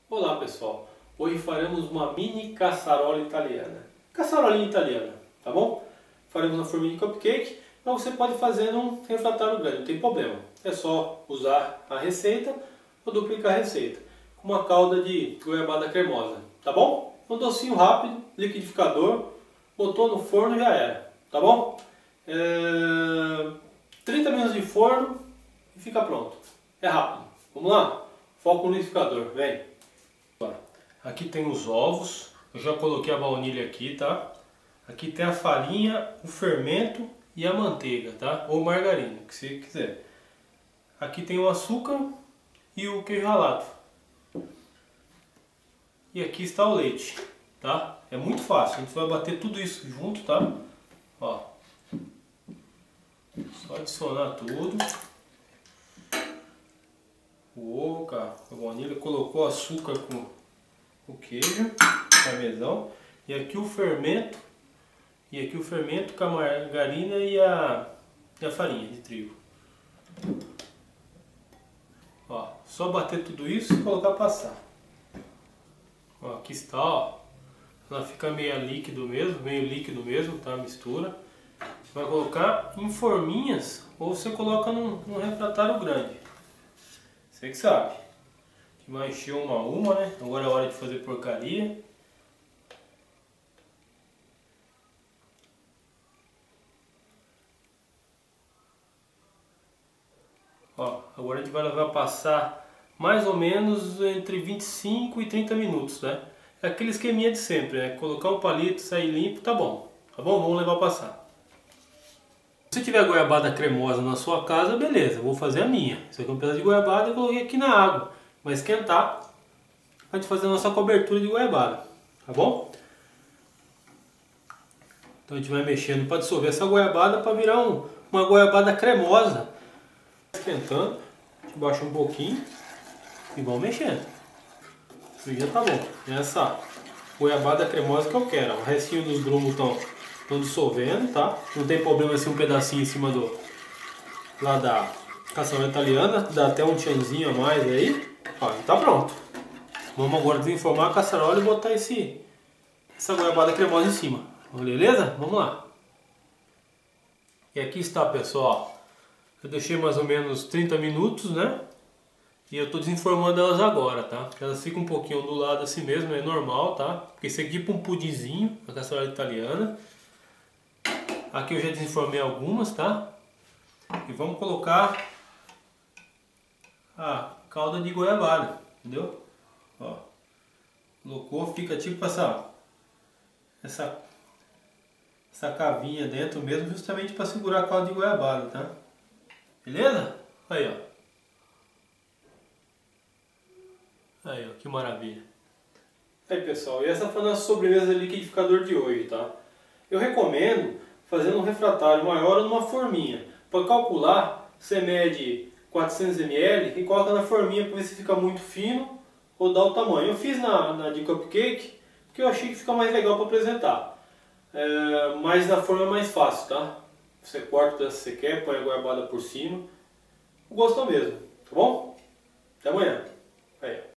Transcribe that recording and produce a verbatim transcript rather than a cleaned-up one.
Olá pessoal, hoje faremos uma mini caçarola italiana. Caçarolinha italiana, tá bom? Faremos na forminha de cupcake, mas você pode fazer num refratário grande, não tem problema. É só usar a receita ou duplicar a receita. Com uma calda de goiabada cremosa, tá bom? Um docinho rápido, liquidificador, botou no forno e já era, tá bom? É... trinta minutos de forno e fica pronto. É rápido. Vamos lá? Foco no liquidificador, vem! Aqui tem os ovos, eu já coloquei a baunilha aqui, tá? Aqui tem a farinha, o fermento e a manteiga, tá? Ou margarina, o que você quiser. Aqui tem o açúcar e o queijo ralado. E aqui está o leite, tá? É muito fácil, a gente vai bater tudo isso junto, tá? Ó. Só adicionar tudo. O ovo, cara, a baunilha, colocou açúcar com o queijo, parmesão, e aqui o fermento, e aqui o fermento com a margarina e a, e a farinha de trigo. Ó, só bater tudo isso e colocar passar. Ó, aqui está, ó, ela fica meio líquido mesmo, meio líquido mesmo, tá, a mistura. Vai colocar em forminhas ou você coloca num, num refratário grande. Você que sabe. Vai encher uma a uma, né? Agora é hora de fazer porcaria. Ó, agora a gente vai levar a passar mais ou menos entre vinte e cinco e trinta minutos, né? É aquele esqueminha de sempre, né? Colocar um palito, sair limpo, tá bom. Tá bom? Vamos levar a passar. Se tiver goiabada cremosa na sua casa, beleza, vou fazer a minha. Isso aqui é um pedaço de goiabada, eu coloquei aqui na água. Vai esquentar, a gente fazer a nossa cobertura de goiabada, tá bom? Então a gente vai mexendo para dissolver essa goiabada para virar um, uma goiabada cremosa. Esquentando, a gente baixa um pouquinho e vamos mexendo. E já tá bom. Essa goiabada cremosa que eu quero. O restinho dos grumos estão dissolvendo, tá? Não tem problema se um pedacinho em cima do lá da caçarola italiana, dá até um tchanzinho a mais aí. Ó, e tá pronto. Vamos agora desenformar a caçarola e botar esse, essa goiabada cremosa em cima. Beleza? Vamos lá. E aqui está, pessoal. Eu deixei mais ou menos trinta minutos, né? E eu estou desenformando elas agora, tá? Elas ficam um pouquinho do lado assim mesmo, é normal, tá? Porque isso aqui é tipo um pudinzinho, a caçarola italiana. Aqui eu já desenformei algumas, tá? E vamos colocar a calda de goiabada, entendeu? Ó, colocou, fica tipo essa, essa, essa cavinha dentro mesmo, justamente para segurar a calda de goiabada, tá? Beleza? Aí, ó. Aí, ó, que maravilha. Aí, pessoal, e essa foi a nossa sobremesa de liquidificador de hoje, tá? Eu recomendo fazer um refratário maior ou numa forminha. Para calcular, você mede quatrocentos mililitros e coloca na forminha para ver se fica muito fino ou dá o tamanho. Eu fiz na, na de cupcake porque eu achei que fica mais legal para apresentar. É, mas na forma é mais fácil, tá? Você corta o que você quer, põe a goiabada por cima. O gosto é o mesmo, tá bom? Até amanhã. Aí.